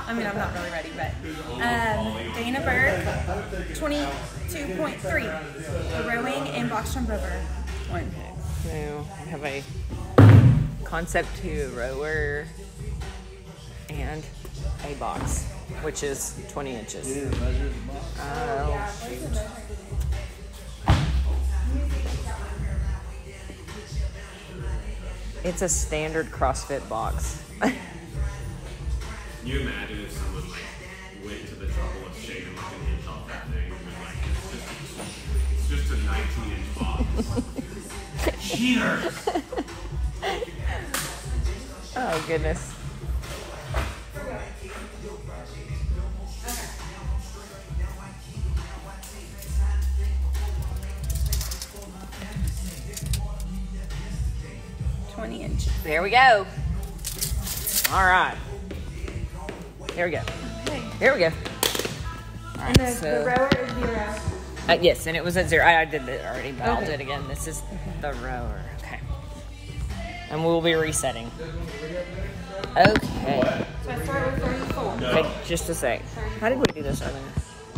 I mean, I'm not really ready, but Dana Burke, 22.3 for rowing, and box jump over 1. So I have a Concept 2 rower and a box, which is 20 inches. Oh, shoot. It's a standard CrossFit box. Can you imagine if someone like went to the trouble of shaving like an inch off that thing and was like, it's just a 19-inch box. Cheaters! Oh, goodness. There we go. All right. Here we go. Okay. Here we go. All right, And the rower is 0. Yes, and it was at 0. I did it already, but I'll Okay. do it again. This is the rower. Okay. And we'll be resetting. Okay. So I start with 34. Okay, just a sec. How did we do this earlier?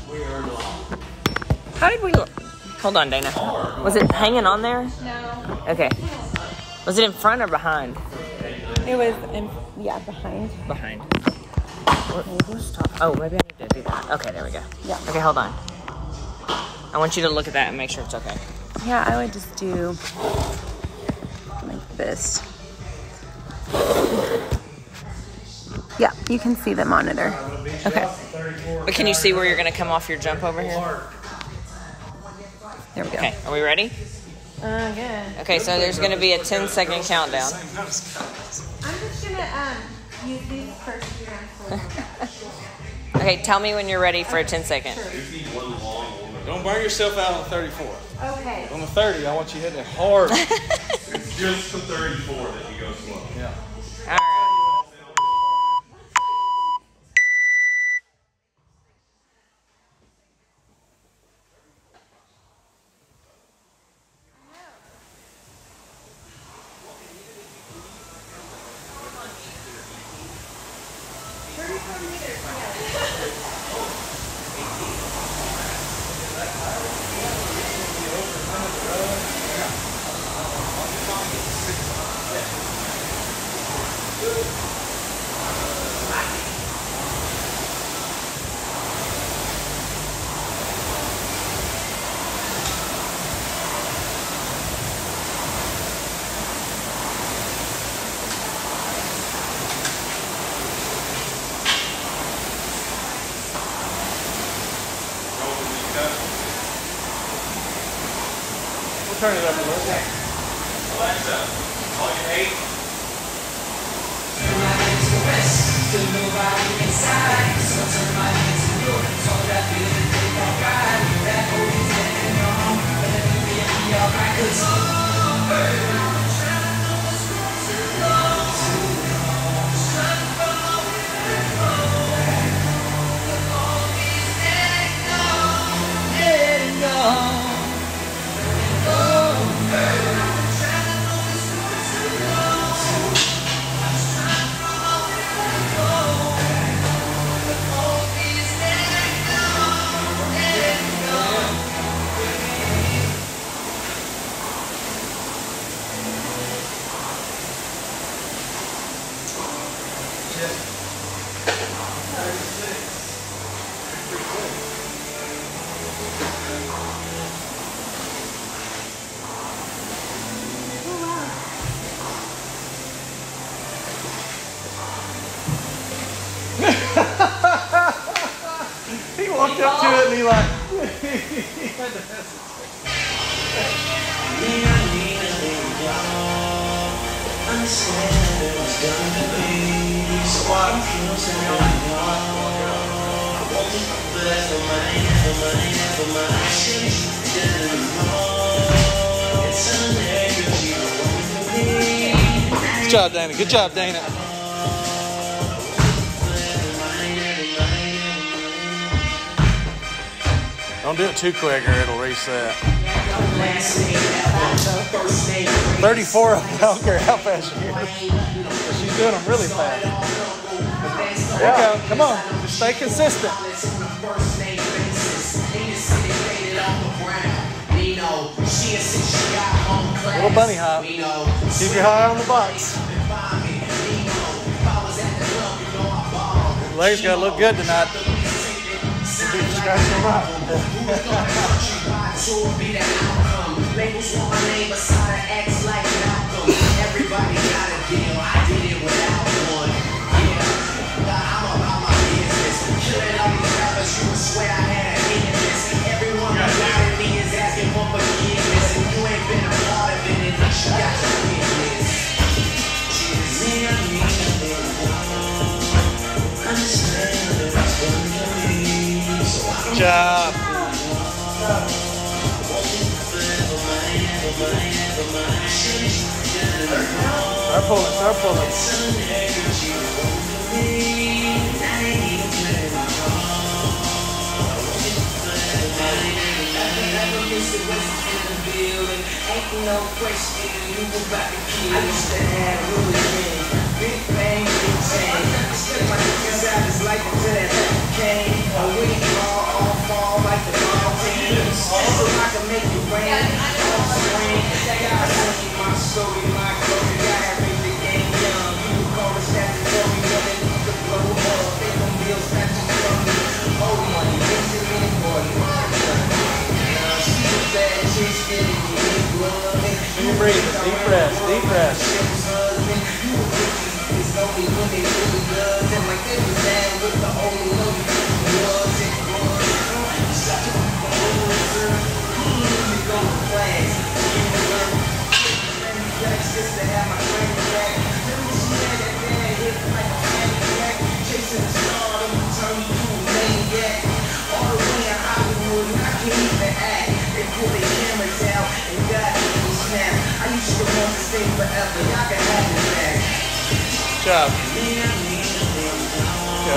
How did we look? Hold on, Dana. Was it hanging on there? No. Okay. Was it in front or behind? It was, behind. Behind. Oh, maybe I need to do that. Okay, there we go. Yeah. Okay, hold on. I want you to look at that and make sure it's okay. Yeah, I would just do like this. Yeah, you can see the monitor. Okay. But can you see where you're going to come off your jump over here? There we go. Okay, are we ready? Yeah. Okay, so there's going to be a 10-second countdown. I'm just gonna use these first few rounds. Okay, tell me when you're ready for a 10-second. Don't burn yourself out on 34. Okay. On the 30, I want you hitting it hard. It's just the 34 that you go slow. Yeah. All right. We'll turn it up a little bit. Alexa, call your 8. He walked up to it and he like... Good job, Dana. Good job, Dana. Don't do it too quick or it'll reset. 34, I don't care how fast you get. She's doing them really fast. There you go. Come on. Just stay consistent. Little bunny hop. Keep your eye on the box. Legs gotta look good tonight. Scratch them up. Everybody got a deal. I did it without one. Yeah, I'm about my business. Killing all these rappers, you would swear I had a hand in this. Everyone who doubted me is asking for forgiveness, and you ain't been a part of it. At least you got your business. Good job. Start pulling, start pulling. Ain't no question, you go back and kill. I used to have really big pain, big change. Still my niggas out is like until that came. A week all fall like the ball team. So I can make it rain, all spring. God sent me my story, my glory. God made the game young. You would call it statutory when they need to blow up. They gon' be snatching from me. Oh, money, Benjamin, boy, she's a bad chick, skinny, big blood. Keep breathing, deep breaths, deep breaths. It's only when they really does. And like they was down with the only love was it was. Such a you go to class. Just to have my friend back. Remember she had that bad hit like a maniac. Chasing the star, them turn you to a maniac. All the way in Hollywood, I can't even act. They pull their cameras out and got me snap. I used to want to stay forever. Y'all can have it back. Good job. Go.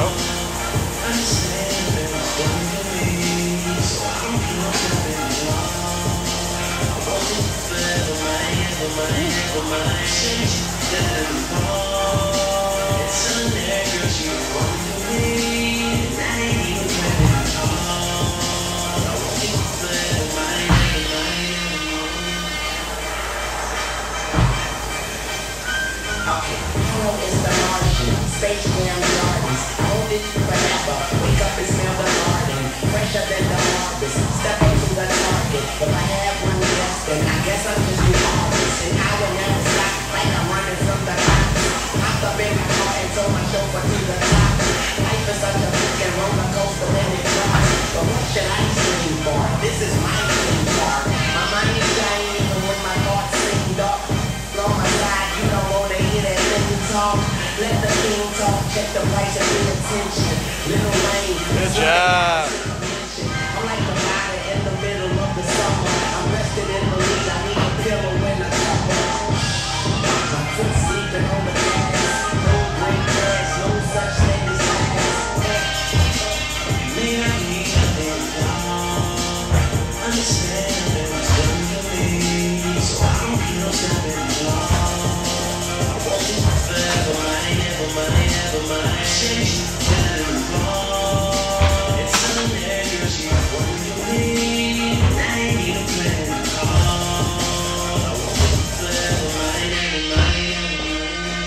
Space Jam Gardens, hold it forever. Wake up and smell the garden, fresher than the harvest. Step into the target. If I have one guess, then I guess I'll just be harvest. And I will never stop, like I'm running from the cops. Hopped up in my car and told my chauffeur to the top. Life is such a freaking roller coaster when it drops. But what should I scream for? This is my theme park. My mind is shining even when my thoughts seem dark. Blow my side, you don't wanna hear that thing talk. Let the king talk, check the price and pay attention. Little Wayne. Good job. I'm like the rider in the middle of the summer. I'm rested in the lead, I need a pillow when I cover. My foot sleeping on the grass. No great grass, no such thing as grass. Man, I need nothing wrong. Understand that it's done to me, so I don't feel something wrong. I won't be forever, ever mind. Change that wrong. It's on there, girl, she wants to me. I ain't need a plan at all. I won't be forever, ever mind.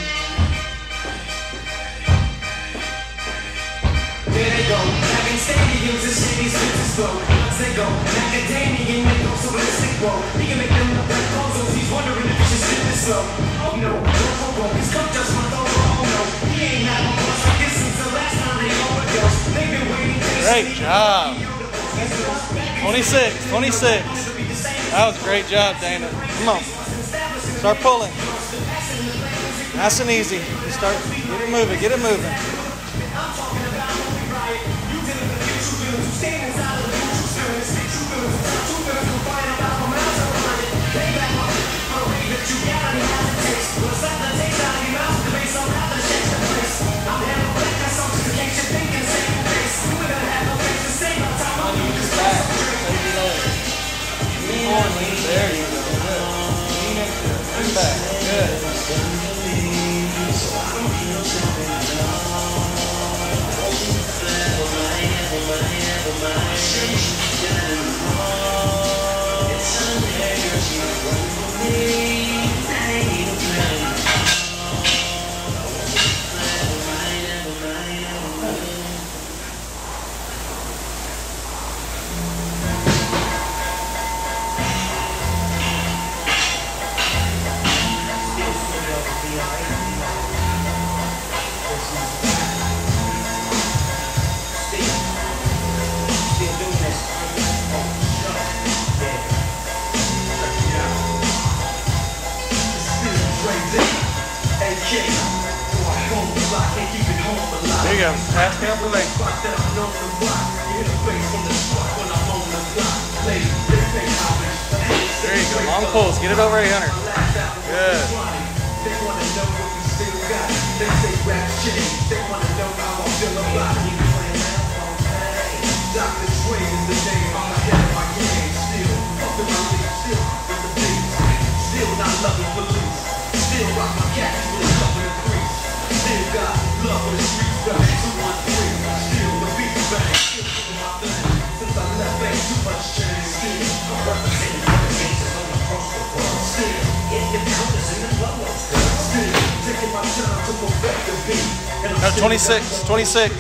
There they go, having stadiums and cities with the slow. Once they go, macadamia, they go so let's stick roll. We can make them look like puzzles. He's wondering if he should spin this slow. Oh no, he's come just my throat. Oh no, he ain't had a boss like this since the last time they overdosed. They've been waiting. Great job. 26, 26. That was a great job, Dana. Come on. Start pulling. Nice and easy. Just start, get it moving, get it moving. There you go. Good. Lean back. Good. There you go. Pass me up the leg. There you go. Long pulls. Get it over 800. Good. Still not loving police. Still rock my cats with a couple of crease. Still got love for the streets, got 213. Still the beat bang, still doing my thing. Since I left, ain't too much change. Still, I'm representing for the gangsters all across the world. Still, hitting the counters in the lolos. Still, taking my time to perfect the beat. And I'm No, 26. 26.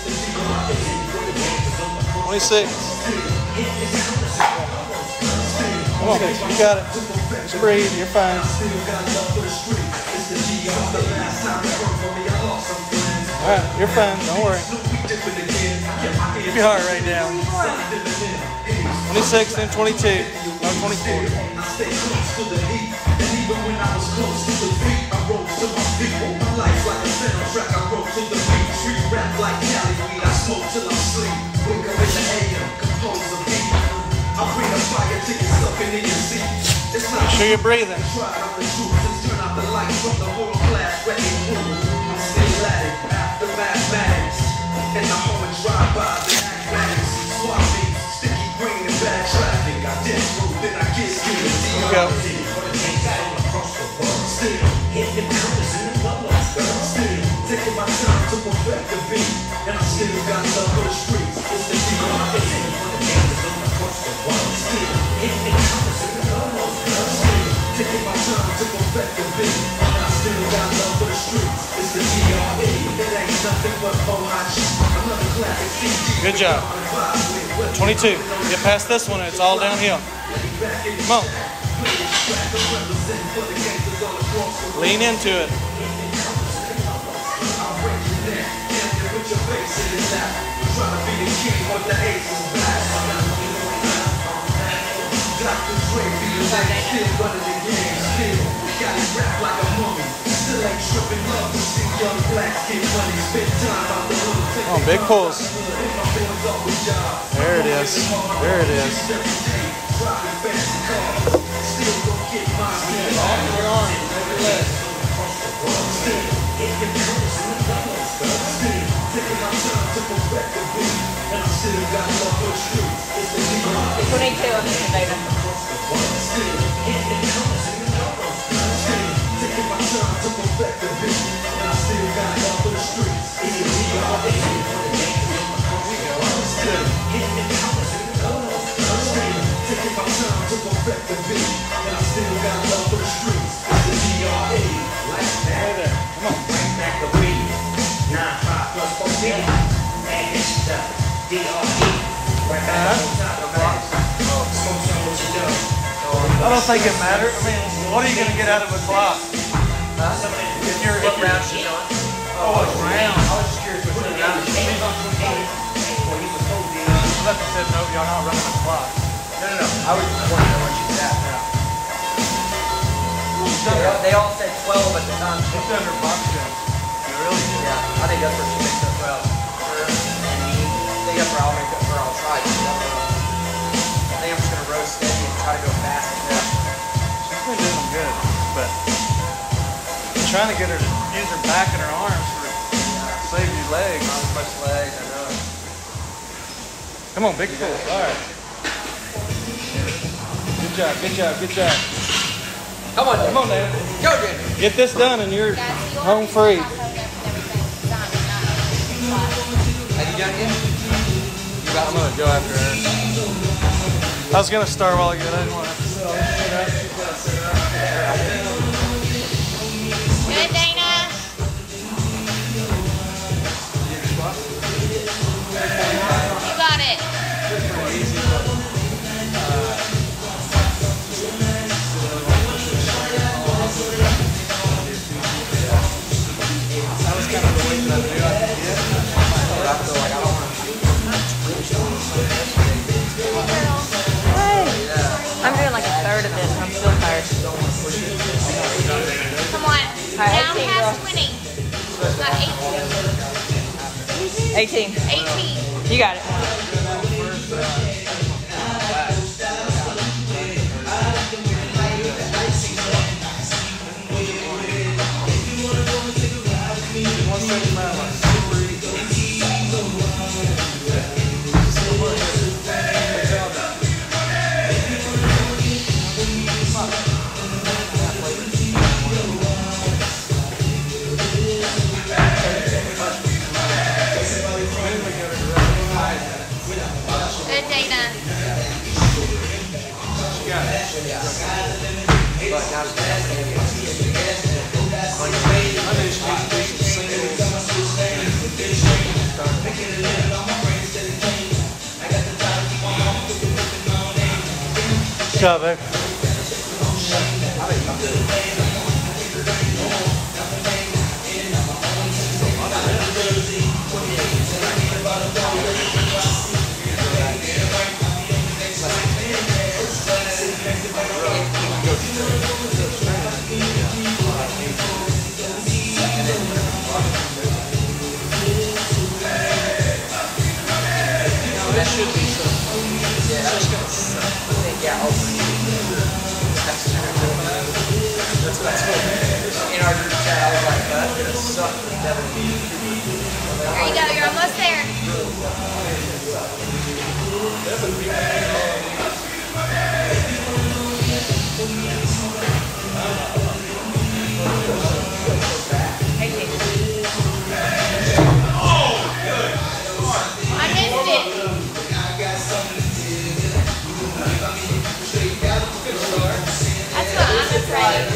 26. Come on, you got it. Just breathe, you're fine. Alright, you're fine, don't worry. Keep your heart rate down. 26, then 22. No, 24. Make sure you're breathing. Go. Taking my time to perfect the beat, and I still got love for the streets. It's the D.R.E. for the gangsters all across the world. Still hitting the counters in the lolos. Still taking my time to perfect the beat, and I still got love for the streets. It's the D.R.E. It ain't nothing but OIG. Another classic CD. Good job. 22. Get past this one, and it's all downhill. Come on. Lean into it. Oh, big pulls. There it is. There it is. I don't think it matters. I mean, what are you going to get out of a clock? If you're round she's on. Oh, it's round. I was just curious what the round she's on. Lefty said, no, y'all not running the clock. No. I was just wondering what she's at now. They all said 12 at the time. It's under box jump. Really? Yeah, I think that's where she makes up well. Her and me. I think that's where I'll make up for. I'll try to. I think I'm just going to row steady and try to go fast. She's been doing good, but I'm trying to get her to use her back and her arms for save your legs. Not as much legs, I know. Come on, big pull. All right. Good job, good job, good job. Come on, Come on, David. Go, David. Get this done and you're home free. Have you done it yet? I'm gonna go after her. I was gonna start while I get. I didn't want to. Good, Dana. You got it. That was kind of the way that I knew I could get. But I feel like I don't want to. I'm doing like a third of this and I'm still tired. Come on. right, Down 18, past girl. 20. Got 18. 18. 18. You got it. Good, Dana. But now it's Good job, babe. that should be so. Yeah, I was gonna think, yeah, that's what I told you. In our group chat, I was like, that's gonna suck. There you go. You're almost there. I missed it. That's what I'm afraid.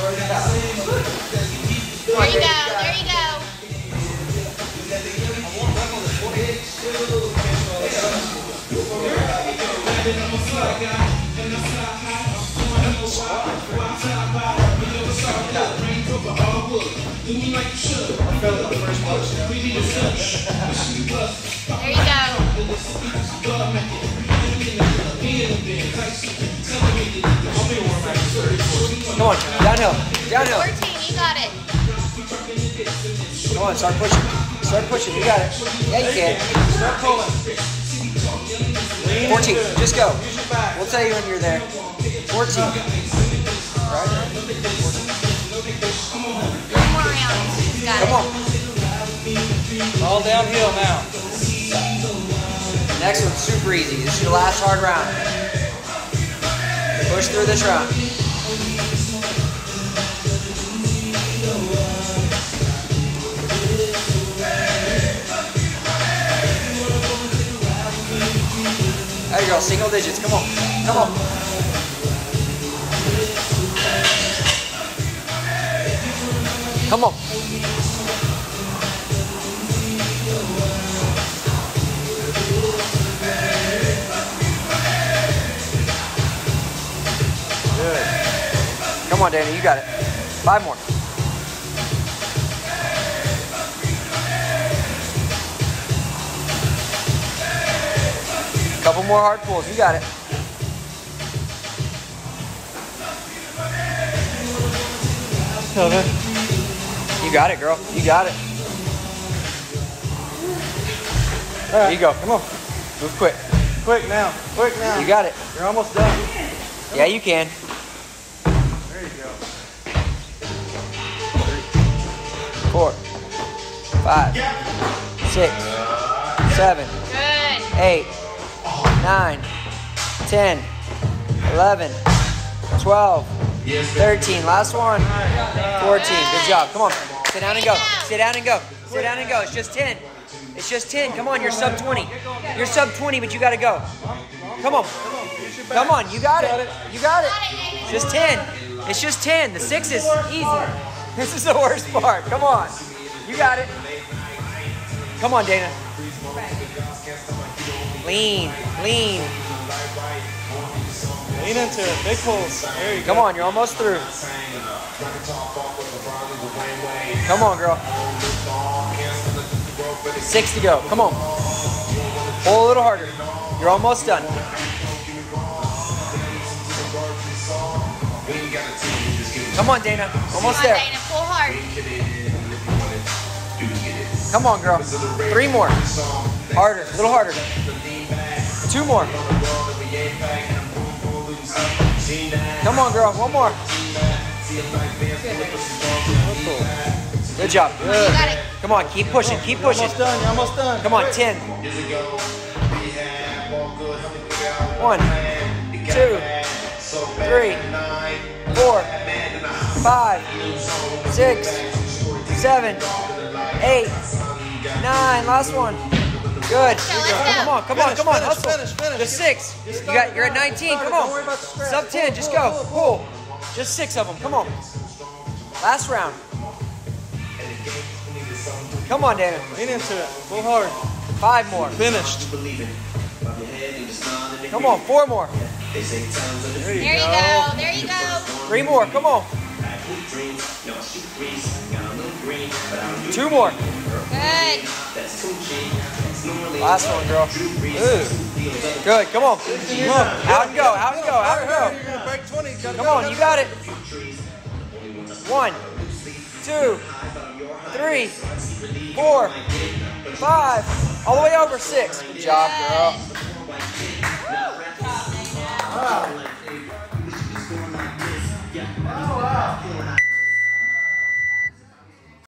There you go. There you go. There you go. Come on, downhill, downhill. 14, you got it. Come on, start pushing. Start pushing, you got it. Yeah, you can. Start pulling. 14, just go. We'll tell you when you're there. 14. Right? One more round. You got Come it. on. All downhill now. Next one's super easy. This is your last hard round. Push through this round. There you go, single digits. Come on. Come on. Come on. Come on, Danny, you got it. 5 more. Couple more hard pulls, you got it. You got it, girl. You got it. There you go. Come on. Move quick. Quick now. Quick now. You got it. You're almost done. Yeah, you can. There you go. 4, 5, 6, 7, Good. 8, 9, 10, 11, 12, 13. Last one. 14. Good job. Come on. Sit down and go. Sit down and go. Sit down and go. It's just 10. It's just 10. Come on, you're sub 20. You're sub 20, but you got to go. Come on. Come on, you got it. You got it. Just 10. It's just 10. The 6 is easy. This is the worst part. Come on. You got it. Come on, Dana. Lean, lean. Lean into it. Big pulls. There you go. Come on, you're almost through. Come on, girl. 6 to go. Come on. Pull a little harder. You're almost done. Come on, Dana. Almost there. Dana, pull hard. Come on, girl. 3 more. Harder. A little harder. 2 more. Come on, girl. 1 more. Good job. You got it. Come on. Keep pushing. Keep pushing. Almost done. You're almost done. Come on. 10. 1, 2, 3, 4, 5, 6, 7, 8, 9. Last one. Good. Come on, come on, come on. Hustle. Finish. Just 6. You're at 19. Come on. Sub 10. Just go. Pull. Just 6 of them. Come on. Last round. Come on, Dana. Lean into it. Pull hard. 5 more. Finished. Come on. 4 more. There There you go. There you go. 3 more. Come on. 2 more. Good. Last one, girl. Ooh. Good. Come on. Come on. Out and go. Out and go. Out and go. You're going to break 20. Come on. You got it. 1, 2, 3, 4, 5. All the way over 6. Good job, girl. Wow.